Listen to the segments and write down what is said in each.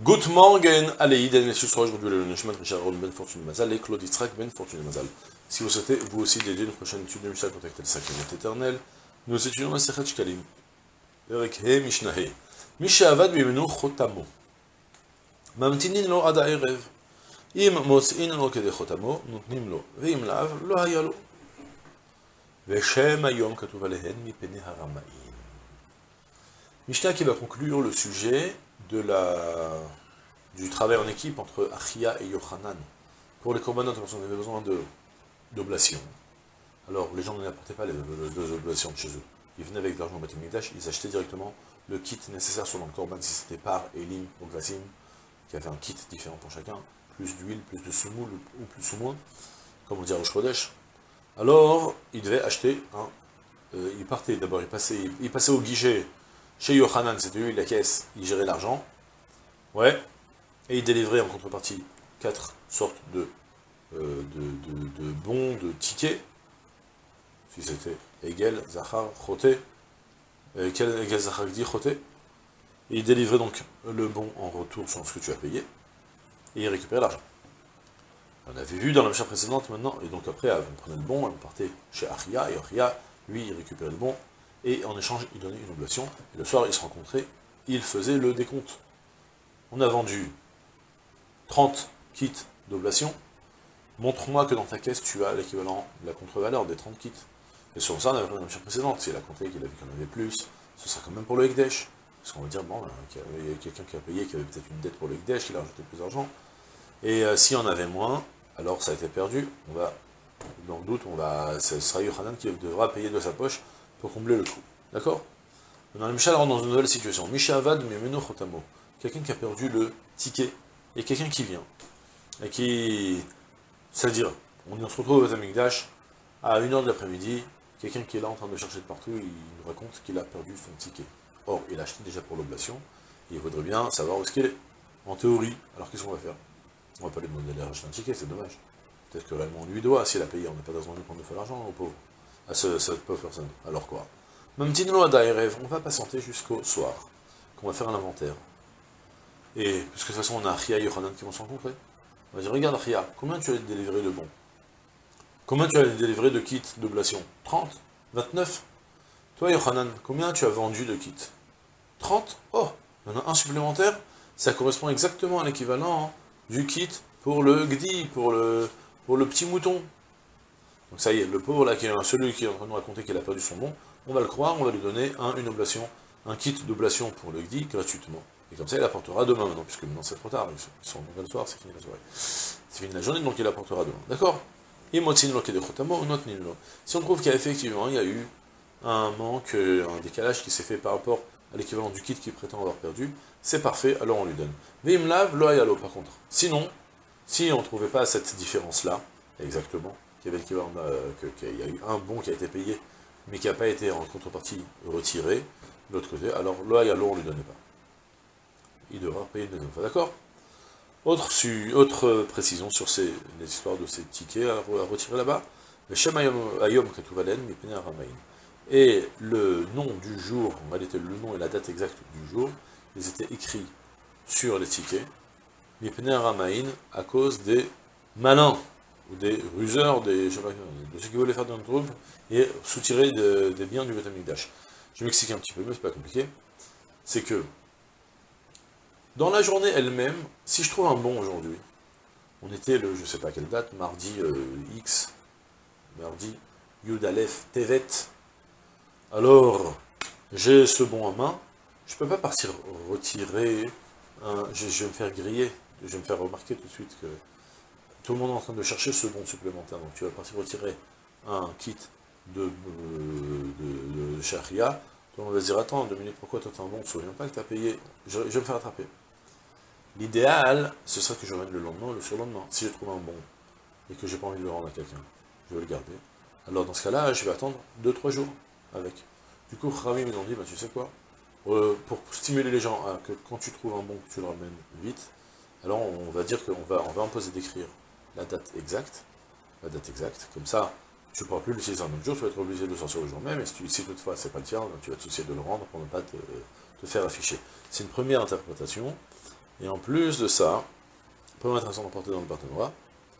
Good morning, allez, Daniel Susroy, aujourd'hui le Neshmat Richard Ron Ben Fortune Mazal et Claude Yitzhak Ben Fortune Mazal. Si vous souhaitez, vous aussi, dédier une prochaine étude de Mishnah, contactez le Sacrement éternel. Nous étudions la Sechet Shkalim. Avec He Mishnah He. Misha Avad Mimenu Chotamo. Mamtinin lo Ada Erev. Im Mos'in lo Kede Chotamo, Nutnim lo. Veim Lav lo Hayalo. Veshem Ayom Katuv Alehen Mipene Haramaim. Mishnah qui va conclure le sujet du travail en équipe entre Achia et Yochanan. Pour les korbanot, on avait besoin d'oblations. Alors, les gens n'apportaient pas les oblations de chez eux. Ils venaient avec l'argent au Beth Mikdash, ils achetaient directement le kit nécessaire selon le korban, si c'était par Elim ou Gvasim, qui avait un kit différent pour chacun, plus d'huile, plus de semoule ou plus ou moins, comme on dit à Rosh Chodesh. Alors, ils devaient acheter ils partaient d'abord, ils passaient au guichet. Chez Yochanan, c'était lui la caisse, il gérait l'argent. Ouais. Et il délivrait en contrepartie 4 sortes de bons, de tickets. Si c'était Egel, Zachar, Choté. Egel, Zachar, dit Choté. Et il délivrait donc le bon en retour sur ce que tu as payé. Et il récupérait l'argent. On avait vu dans la Mishnah précédente maintenant. Et donc après, on prenait le bon, et on partait chez Achia. Et Achia, lui, il récupérait le bon. Et en échange, il donnait une oblation. Et le soir, ils se rencontraient, ils faisaient le décompte. On a vendu 30 kits d'oblation. Montre-moi que dans ta caisse, tu as l'équivalent de la contre-valeur des 30 kits. Et sur ça, on avait pris la mission précédente. Si elle a compté qu'il a vu qu'il y en avait plus, ce sera quand même pour le Hekdesh. Parce qu'on va dire, bon, il y a quelqu'un qui a payé, qui avait peut-être une dette pour le Hekdesh, qui a rajouté plus d'argent. Et s'il y en avait moins, alors ça a été perdu. On va, dans le doute, ce sera Yochanan qui devra payer de sa poche pour combler le trou. D'accord? Dans le Mishnah, on rentre dans une nouvelle situation. Misha Avad Mimenu Chotamo. Quelqu'un qui a perdu le ticket. Et quelqu'un qui vient. Et qui... C'est-à-dire, on se retrouve au Beth Mikdash, à 1h de l'après-midi, quelqu'un qui est là en train de chercher de partout, il nous raconte qu'il a perdu son ticket. Or, il a acheté déjà pour l'oblation, et il voudrait bien savoir où est-ce qu'il est. En théorie, alors qu'est-ce qu'on va faire? On va pas lui demander d'aller racheter un ticket, c'est dommage. Peut-être que réellement on lui doit, s'il a payé, on n'a pas besoin de lui prendre de fois l'argent, au pauvre. À cette pauvre personne. Alors quoi? Même Tinlo Adaerev, on va patienter jusqu'au soir, qu'on va faire un inventaire. Et, puisque de toute façon on a Achia et Yochanan qui vont se rencontrer, on va dire, regarde Achia, combien tu as délivré de bons? Combien tu as délivré de kits d'oblation? 30? 29? Toi Yochanan, combien tu as vendu de kits? 30? Oh, il y en a un supplémentaire, ça correspond exactement à l'équivalent du kit pour le Gdi, pour le petit mouton. Donc ça y est, le pauvre là, celui qui est en train de nous raconter qu'il a perdu son bon, on va le croire, on va lui donner une oblation, un kit d'oblation pour le Gdi gratuitement. Et comme ça, il apportera demain maintenant, puisque maintenant c'est trop tard, ils sont le soir, c'est fini la soirée. C'est fini la journée, donc il apportera demain. D'accord? Si on trouve qu'effectivement, il y a eu un manque, un décalage qui s'est fait par rapport à l'équivalent du kit qu'il prétend avoir perdu, c'est parfait, alors on lui donne. Vimlav, lo ayalo, par contre. Sinon, si on ne trouvait pas cette différence-là, exactement, qu'il y avait l'équivalent, qu'il y a eu un bon qui a été payé, mais qui n'a pas été en contrepartie retiré, de l'autre côté, alors lo ayalo, on ne lui donnait pas. Il devra payer une deuxième fois, d'accord? Autre précision sur les histoires de ces tickets à retirer là-bas. Le Shem Ayom Katuvalen Mipene Haramaim. Et le nom du jour, en réalité le nom et la date exacte du jour, ils étaient écrits sur les tickets, Mipene Haramaim, à cause des malins, ou des ruseurs, de ceux qui voulaient faire d'un trouble, et soutirer des biens du Beth Mikdash. Je vais m'expliquer un petit peu, mais c'est pas compliqué. C'est que, dans la journée elle-même, si je trouve un bon aujourd'hui, on était le, je sais pas quelle date, mardi X, mardi Yud Aleph Tevet, alors j'ai ce bon en main, je peux pas partir retirer, je vais me faire griller, je vais me faire remarquer tout de suite que tout le monde est en train de chercher ce bon supplémentaire, donc tu vas partir retirer un kit de Sharia, tout le monde va se dire, attends, 2 minutes, pourquoi toi t'as un bon, on ne se souvient pas que tu as payé, je vais me faire attraper. L'idéal, ce serait que je ramène le lendemain ou le surlendemain. Si je trouve un bon et que j'ai pas envie de le rendre à quelqu'un, je vais le garder. Alors dans ce cas-là, je vais attendre 2-3 jours avec. Du coup, Rami m'ont dit, bah, tu sais quoi, pour stimuler les gens à que quand tu trouves un bon, tu le ramènes vite, alors on va dire qu'on va imposer d'écrire la date exacte, comme ça, tu ne pourras plus l'utiliser un autre jour, tu vas être obligé de le sortir le jour même, et si toutefois c'est pas le tien, tu vas te soucier de le rendre pour ne pas te faire afficher. C'est une première interprétation. Et en plus de ça, pas intéressant d'emporter dans le partenariat.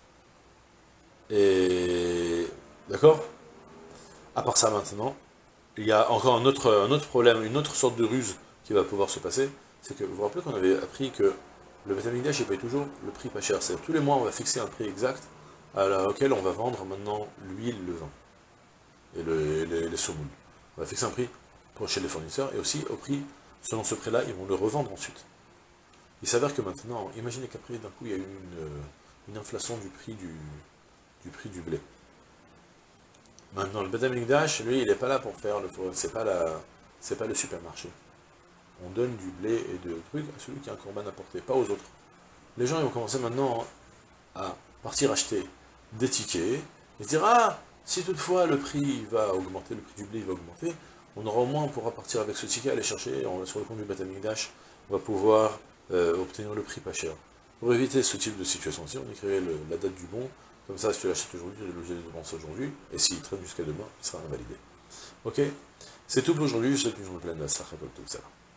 Et d'accord. À part ça maintenant, il y a encore un autre problème, une autre sorte de ruse qui va pouvoir se passer, c'est que vous vous rappelez qu'on avait appris que le Beth Amikdash il paye toujours le prix pas cher. C'est-à-dire tous les mois on va fixer un prix exact auquel on va vendre maintenant l'huile, le vin et les semoule. On va fixer un prix pour chez les fournisseurs et aussi au prix, selon ce prix-là, ils vont le revendre ensuite. Il s'avère que maintenant, imaginez qu'après d'un coup il y a eu une inflation du prix du blé. Maintenant, le Beth Amikdash, lui, il n'est pas là pour faire c'est pas le supermarché. On donne du blé et de trucs à celui qui a un corban à porter, pas aux autres. Les gens ils vont commencer maintenant à partir acheter des tickets et se dire ah, si toutefois le prix va augmenter, le prix du blé va augmenter, on aura au moins, on pourra partir avec ce ticket, aller chercher, sur le compte du Beth Amikdash, on va pouvoir obtenir le prix pas cher. Pour éviter ce type de situation-ci, on écrivait la date du bon, comme ça, si tu l'achètes aujourd'hui, tu es obligé de dépenser aujourd'hui, et s'il traîne jusqu'à demain, il sera invalidé. Ok. C'est tout pour aujourd'hui, je vous souhaite une journée pleine de la tout ça.